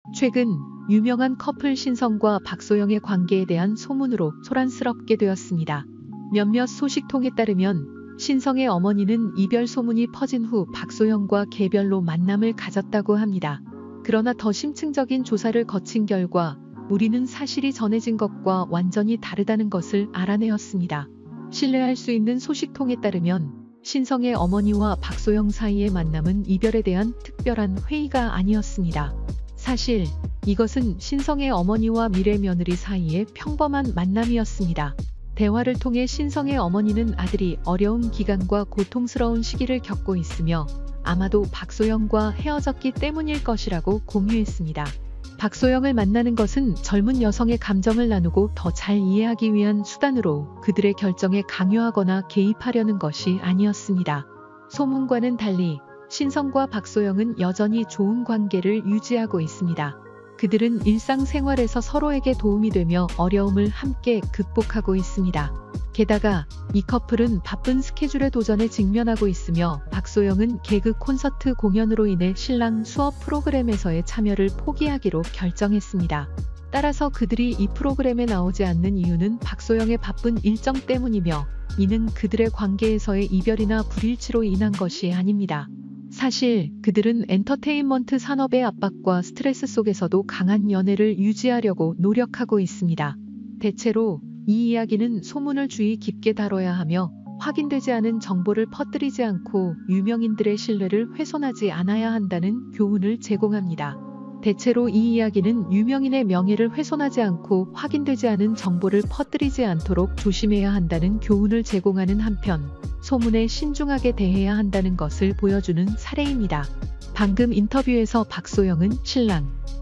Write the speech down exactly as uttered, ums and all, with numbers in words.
최근 유명한 커플 신성과 박소영의 관계에 대한 소문으로 소란스럽게 되었습니다. 몇몇 소식통에 따르면 신성의 어머니는 이별 소문이 퍼진 후 박소영과 개별로 만남을 가졌다고 합니다. 그러나 더 심층적인 조사를 거친 결과 우리는 사실이 전해진 것과 완전히 다르다는 것을 알아내었습니다. 신뢰할 수 있는 소식통에 따르면 신성의 어머니와 박소영 사이의 만남은 이별에 대한 특별한 회의가 아니었습니다. 사실 이것은 신성의 어머니와 미래 며느리 사이의 평범한 만남이었습니다. 대화를 통해 신성의 어머니는 아들이 어려운 기간과 고통스러운 시기를 겪고 있으며 아마도 박소영과 헤어졌기 때문일 것이라고 공유했습니다. 박소영을 만나는 것은 젊은 여성의 감정을 나누고 더 잘 이해하기 위한 수단으로 그들의 결정에 강요하거나 개입하려는 것이 아니었습니다. 소문과는 달리 신성과 박소영은 여전히 좋은 관계를 유지하고 있습니다. 그들은 일상생활에서 서로에게 도움이 되며 어려움을 함께 극복하고 있습니다. 게다가 이 커플은 바쁜 스케줄의 도전에 직면하고 있으며 박소영은 개그 콘서트 공연으로 인해 신랑 수업 프로그램에서의 참여를 포기하기로 결정했습니다. 따라서 그들이 이 프로그램에 나오지 않는 이유는 박소영의 바쁜 일정 때문이며 이는 그들의 관계에서의 이별이나 불일치로 인한 것이 아닙니다. 사실 그들은 엔터테인먼트 산업의 압박과 스트레스 속에서도 강한 연애를 유지하려고 노력하고 있습니다. 대체로 이 이야기는 소문을 주의 깊게 다뤄야 하며 확인되지 않은 정보를 퍼뜨리지 않고 유명인들의 신뢰를 훼손하지 않아야 한다는 교훈을 제공합니다. 대체로 이 이야기는 유명인의 명예를 훼손하지 않고 확인되지 않은 정보를 퍼뜨리지 않도록 조심해야 한다는 교훈을 제공하는 한편 소문에 신중하게 대해야 한다는 것을 보여주는 사례입니다. 방금 인터뷰에서 박소영은 신랑